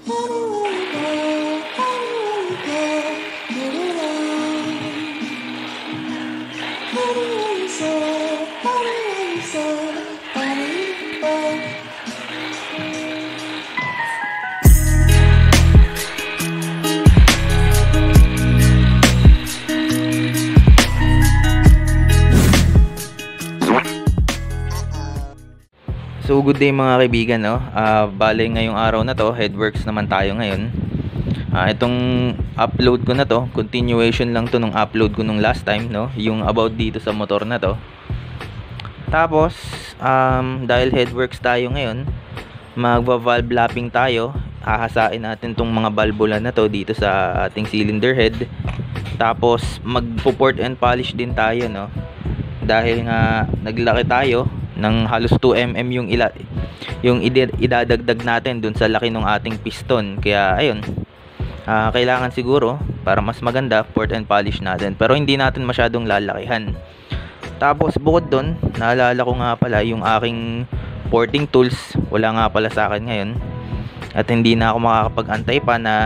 So good day mga kaibigan, no? Bale ngayong araw na to, headworks naman tayo ngayon. Itong upload ko na to, continuation lang to nung upload ko nung last time, no? Yung about dito sa motor na to. Tapos, dahil headworks tayo ngayon, magva-valve lapping tayo. Hahasain natin tong mga valvula na to dito sa ating cylinder head. Tapos, magpo-port and polish din tayo, no? Dahil nga naglaki tayo ng halos 2 mm yung idadagdag natin dun sa laki ng ating piston. Kaya ayun, kailangan siguro para mas maganda port and polish natin, pero hindi natin masyadong lalakihan. Tapos bukod dun, naalala ko nga pala yung aking porting tools, wala nga pala sa akin ngayon, at hindi na ako makakapag-antay pa na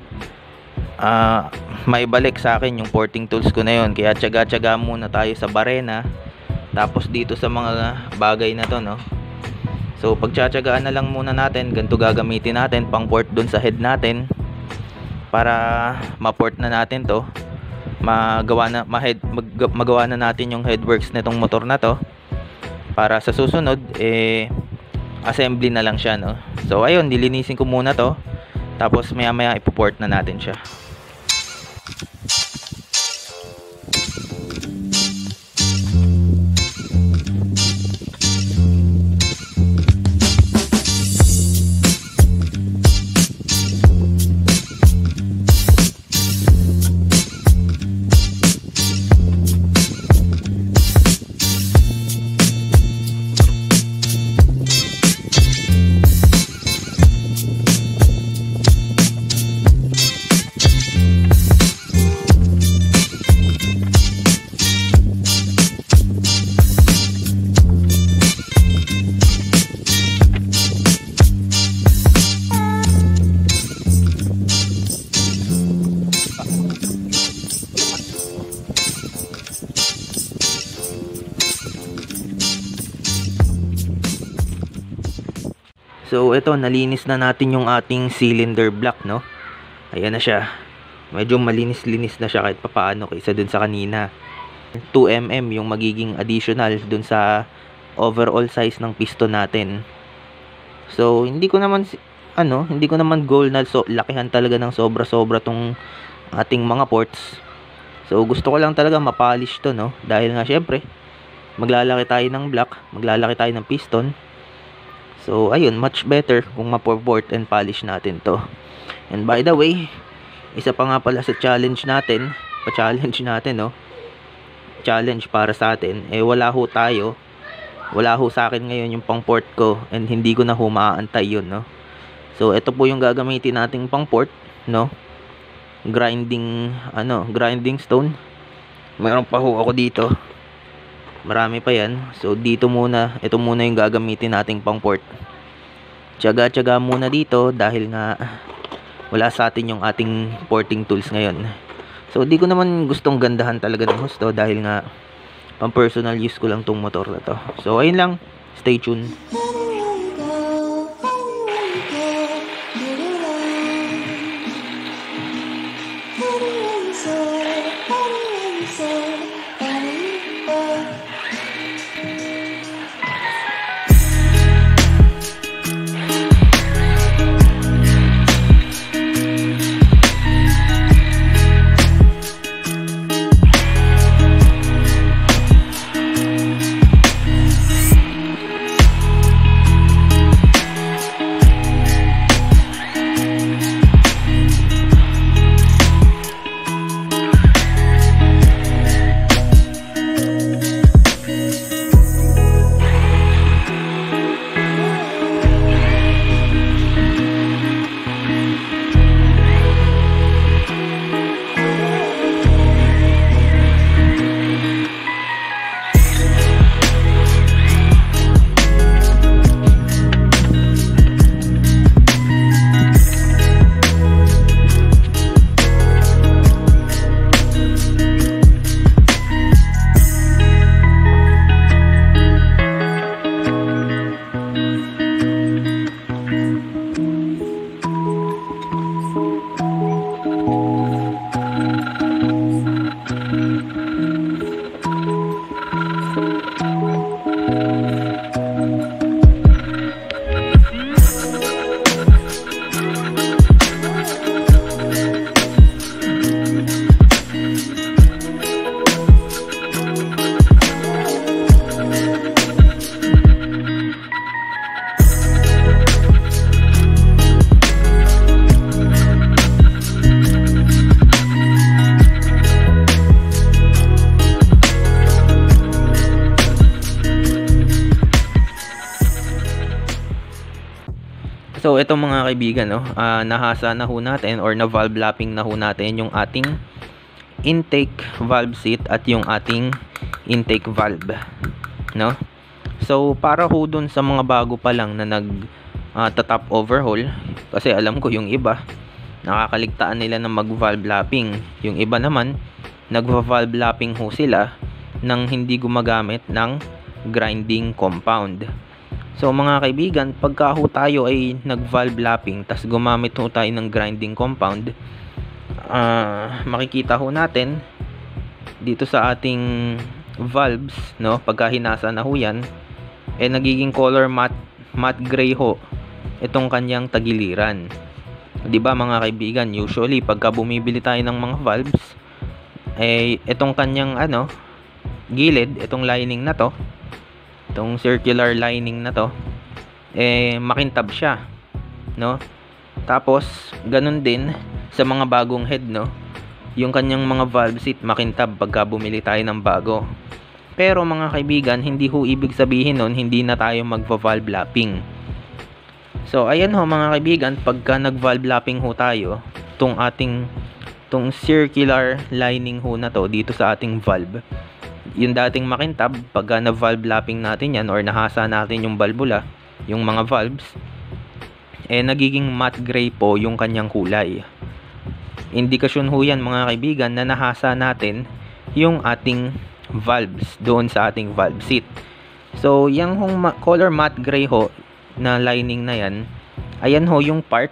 may balik sa akin yung porting tools ko na yun. Kaya tiyaga-tiyaga muna tayo sa barena, tapos dito sa mga bagay na to, no? So pagtsatsagaan na lang muna natin. Ganito gagamitin natin pang port dun sa head natin, para ma-port na natin to, magawa na natin yung headworks nitong motor na to, para sa susunod assembly na lang siya, no? So ayun, nilinisin ko muna to, tapos maya maya ipoport na natin siya. So ito, nalinis na natin yung ating cylinder block, no? Ayan na siya. Medyo malinis-linis na siya kahit papaano kaysa dun sa kanina. 2 mm yung magiging additional dun sa overall size ng piston natin. So hindi ko naman goal na lakihan talaga ng sobra-sobra tong ating mga ports. So gusto ko lang talaga mapolish to, no? Dahil nga syempre maglalaki tayo ng block, maglalaki tayo ng piston. So ayun, much better kung ma-port and polish natin to. And by the way, isa pa nga pala sa challenge natin, no? Challenge para sa atin, wala ho sa akin ngayon yung pang port ko, and hindi ko na maantay yun, no? So ito po yung gagamitin nating pang port, no? Grinding stone. Mayroon pa ho ako dito. Marami pa yan. So ito muna yung gagamitin nating pang port. Tiyaga-tiyaga muna dito dahil nga wala sa atin yung ating porting tools ngayon. So di ko naman gustong gandahan talaga ng husto, dahil nga pang personal use ko lang tong motor na to. So ayun lang, stay tuned. So ito mga kaibigan, no, nahasa na ho natin or na valve lapping na ho natin yung ating intake valve seat at yung ating intake valve, no. So para ho dun sa mga bago pa lang na top overhaul, kasi alam ko yung iba nakakaligtaan nila ng mag valve lapping, yung iba naman nagva-valve lapping ho sila nang hindi gumagamit ng grinding compound. So mga kaibigan, pagka ho tayo ay nag-valve lapping tas gumamit ho tayo ng grinding compound, makikita ho natin dito sa ating valves, no, pagka hinasa na ho yan, nagiging color matte gray ho itong kanyang tagiliran. 'Di ba mga kaibigan, usually pagka bumibili tayo ng mga valves, itong kanyang gilid, itong lining na to, itong circular lining na to, makintab siya, no. Tapos ganun din sa mga bagong head, no, yung kanyang mga valve seat makintab pagka bumili tayo ng bago. Pero mga kaibigan, hindi ho ibig sabihin nun hindi na tayo magva-valve lapping. So ayan ho mga kaibigan, pagka nag-valve lapping ho tayo, tong circular lining ho na to dito sa ating valve, yung dating makintab, pagka na-valve lapping natin yan or nahasa natin yung valvula, yung mga valves, nagiging matte gray po yung kanyang kulay. Indikasyon ho yan mga kaibigan na nahasa natin yung ating valves doon sa ating valve seat. So yung color matte gray ho na lining na yan, ayan ho yung part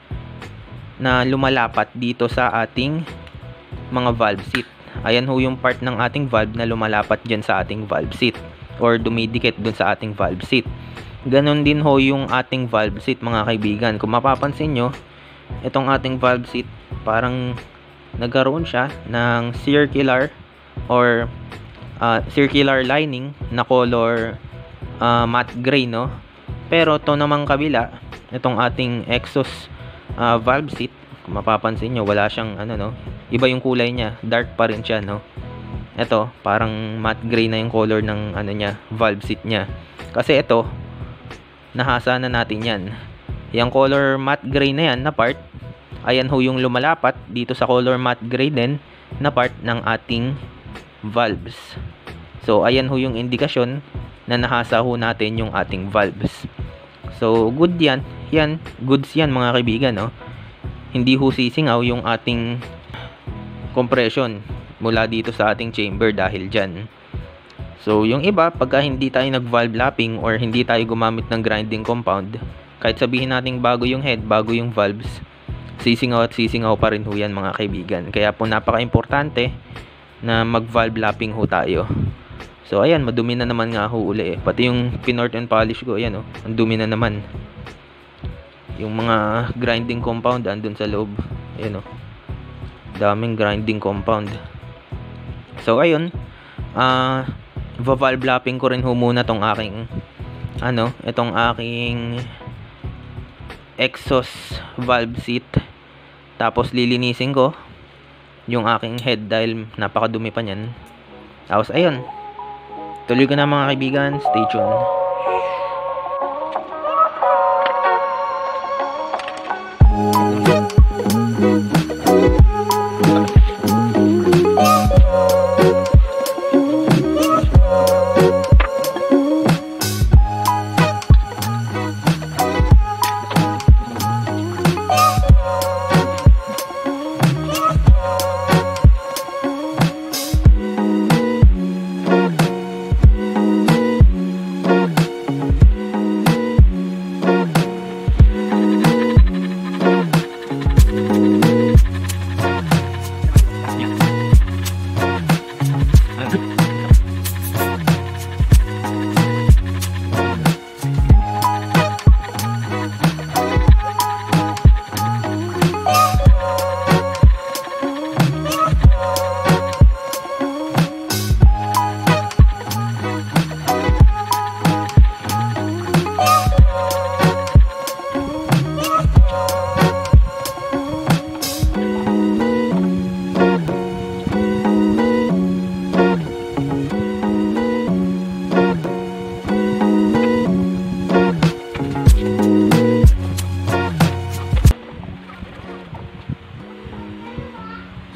na lumalapat dito sa ating mga valve seat. Ayan ho yung part ng ating valve na lumalapat dyan sa ating valve seat or dumidikit dun sa ating valve seat. Ganon din ho yung ating valve seat mga kaibigan. Kung mapapansin nyo, itong ating valve seat parang nagkaroon siya ng circular or circular lining na color matte gray, no. Pero to namang kabila, itong ating exhaust valve seat, kung mapapansin nyo, wala siyang no, iba yung kulay niya, dark pa rin siya, no. Ito parang matte gray na yung color ng niya, valve seat niya. Kasi ito nahasa na natin yan. Yung color matte gray na yan na part, ayan ho yung lumalapat dito sa color matte gray din na part ng ating valves. So ayan ho yung indikasyon na nahasa ho natin yung ating valves. So good yan, goods yan mga kaibigan, no. Hindi ho sisingaw yung ating compression mula dito sa ating chamber dahil dyan. So yung iba, pagka hindi tayo nag-valve lapping or hindi tayo gumamit ng grinding compound, kahit sabihin natin bago yung head, bago yung valves, sisingaw at sisingaw pa rin ho yan mga kaibigan. Kaya po napaka-importante na mag-valve lapping ho tayo. So ayan, madumi na naman nga ho uli Pati yung pinort and polish ko, ayan ang dumi na naman. Yung mga grinding compound andun sa loob. Ayan daming grinding compound. So ayun, valve lapping ko rin ho muna tong aking itong aking exhaust valve seat. Tapos lilinisin ko yung aking head dahil napakadumi pa niyan. Tapos ayun, tuloy ko na mga kaibigan, stay tuned.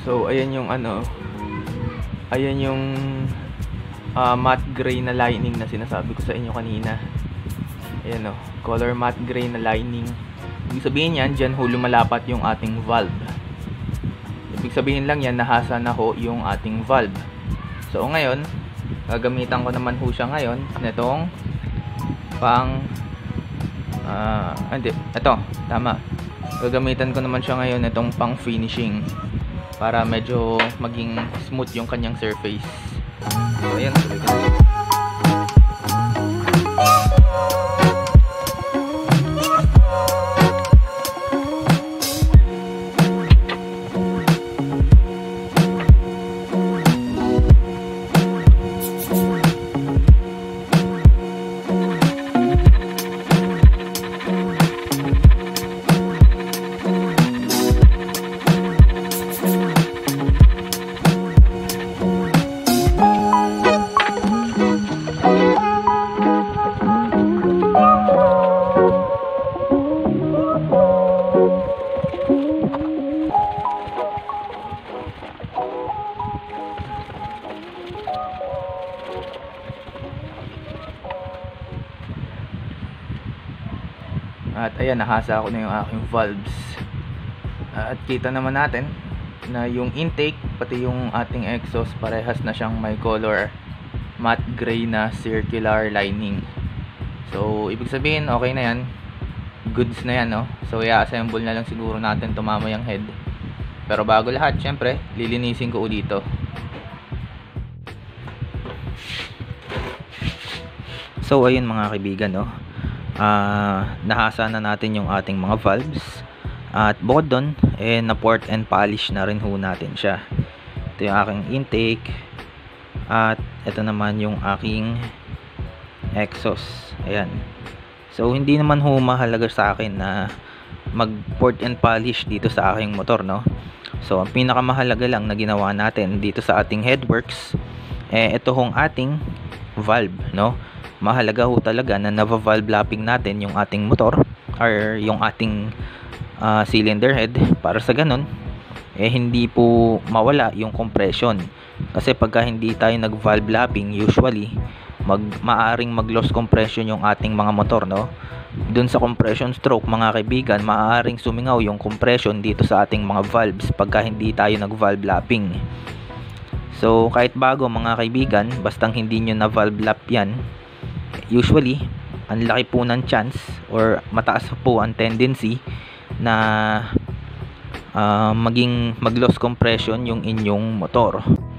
So ayan yung ano, ayan yung matte gray na lining na sinasabi ko sa inyo kanina. Ayan o, color matte gray na lining. Ibig sabihin yan, dyan ho lumalapat yung ating valve. Ibig sabihin lang yan, nahasa na ho yung ating valve. So ngayon, gagamitan ko naman ho siya ngayon netong pang hindi, ito, tama. Gagamitan ko naman siya ngayon itong pang finishing para medyo maging smooth yung kanyang surface. So ayan, tuloy ko na. At ayan, nahasa ko na yung aking valves. At kita naman natin na yung intake pati yung ating exhaust parehas na siyang may color matte gray na circular lining. So ibig sabihin okay na yan, goods na yan, no? So i-assemble na lang siguro natin tumamayang head. Pero bago lahat, syempre lilinisin ko dito. So ayun mga kaibigan, no? Nahasa na natin yung ating mga valves. At bukod doon, na port and polish na rin ho natin siya. Ito yung aking intake. At ito naman yung aking exhaust. Ayan. So hindi naman ho mahalaga sa akin na mag port and polish dito sa aking motor, no? So ang pinakamahalaga lang na ginawa natin dito sa ating headworks, ito hong ating valve, no? Mahalaga ho talaga na nava-valve lapping natin yung ating motor or yung ating cylinder head para sa ganun hindi po mawala yung compression. Kasi pagka hindi tayo nag-valve lapping, usually maaring mag-loss compression yung ating mga motor, no? Dun sa compression stroke mga kaibigan, maaring sumingaw yung compression dito sa ating mga valves pagka hindi tayo nag-valve lapping. So kahit bago mga kaibigan, bastang hindi nyo na valve lap yan, usually ang laki po ng chance or mataas po ang tendency na maging mag-loss compression yung inyong motor.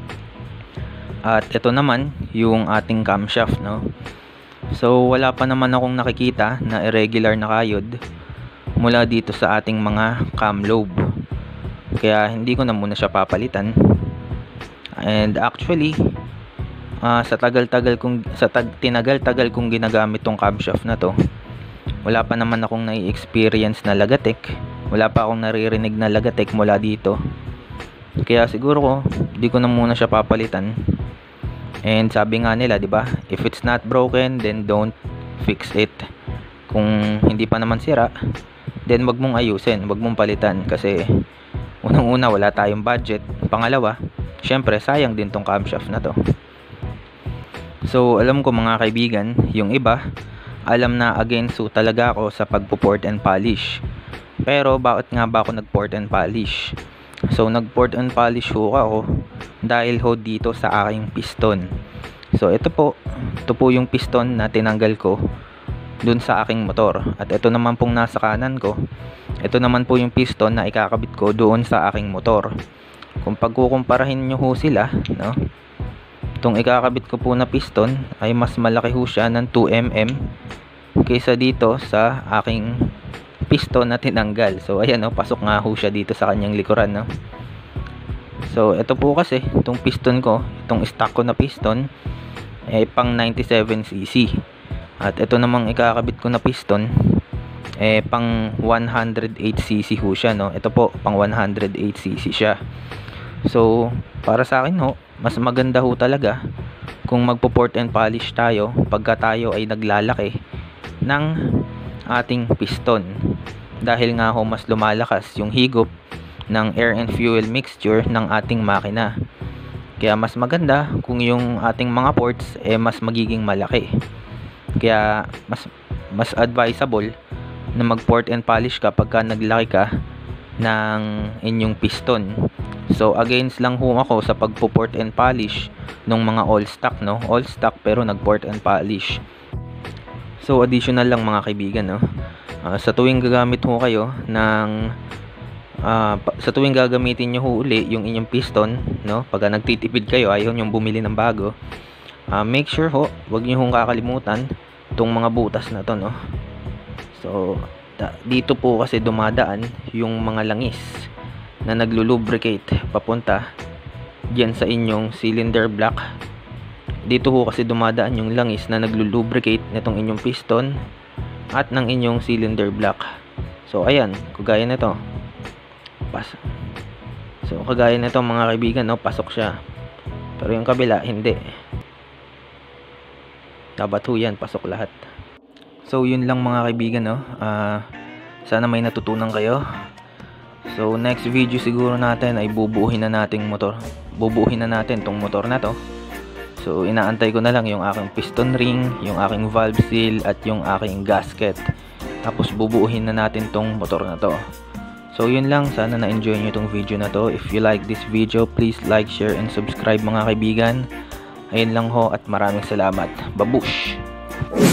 At ito naman yung ating camshaft, no? So wala pa naman akong nakikita na irregular na kayod mula dito sa ating mga cam lobe, kaya hindi ko na muna siya papalitan. And actually sa tinagal-tagal kong ginagamit tong camshaft na to, wala pa naman akong nai-experience na lagatek. Wala pa akong naririnig na lagatek mula dito. Kaya siguro ko di ko na muna siya papalitan. And sabi nga nila, 'di ba? If it's not broken, then don't fix it. Kung hindi pa naman sira, then wag mong ayusin, wag mong palitan kasi unang-una wala tayong budget. Pangalawa, syempre sayang din tong camshaft na to. So alam ko mga kaibigan, yung iba alam na against so talaga ako sa pagpo-port and polish. Pero bakit nga ba ako nag-port and polish? So nag-port and polish ho ako dahil ho dito sa aking piston. So ito po yung piston na tinanggal ko dun sa aking motor. At ito naman pong nasa kanan ko, ito naman po yung piston na ikakabit ko doon sa aking motor. Kung pagkukumparahin nyo ho sila, no? Itong ikakabit ko po na piston ay mas malaki ho siya ng 2mm kaysa dito sa aking piston na tinanggal. So ayan, no, pasok nga ho siya dito sa kanyang likuran, no? So ito po kasi, itong piston ko, itong stock ko na piston ay pang 97cc. At ito namang ikakabit ko na piston pang 108cc ho siya, no? Ito po pang 108cc siya. So para sa akin ho, mas maganda ho talaga kung magpo-port and polish tayo pagka tayo ay naglalaki ng ating piston, dahil nga ho mas lumalakas yung higop ng air and fuel mixture ng ating makina. Kaya mas maganda kung yung ating mga ports mas magiging malaki. Kaya mas advisable na mag port and polish ka pagka naglaki ka ng inyong piston. So against lang ho ako sa pagpo-port and polish ng mga all stock, no? All stock pero nag-port and polish. So additional lang mga kaibigan, no? Sa tuwing gagamit ho kayo ng sa tuwing gagamitin nyo ho uli yung inyong piston, no? Pagka nagtitipid kayo, ayaw nyo bumili ng bago, make sure ho, wag nyo hong kakalimutan itong mga butas na to, no? So dito po kasi dumadaan yung mga langis na naglulubricate papunta diyan sa inyong cylinder block. Dito ho kasi dumadaan yung langis na naglulubricate nitong inyong piston at ng inyong cylinder block. So ayan, kagaya nito. So kagaya nito mga kaibigan, no, pasok siya. Pero yung kabila hindi. Dapat ho yan, pasok lahat. So yun lang mga kaibigan, no. Sana may natutunan kayo. So next video siguro natin ay bubuuhin na natin tong motor na to. So inaantay ko na lang yung aking piston ring, yung aking valve seal at yung aking gasket. Tapos bubuuhin na natin tong motor na to. So yun lang, sana na-enjoy nyo itong video na to. If you like this video, please like, share, and subscribe mga kaibigan. Ayun lang ho at maraming salamat. Babush!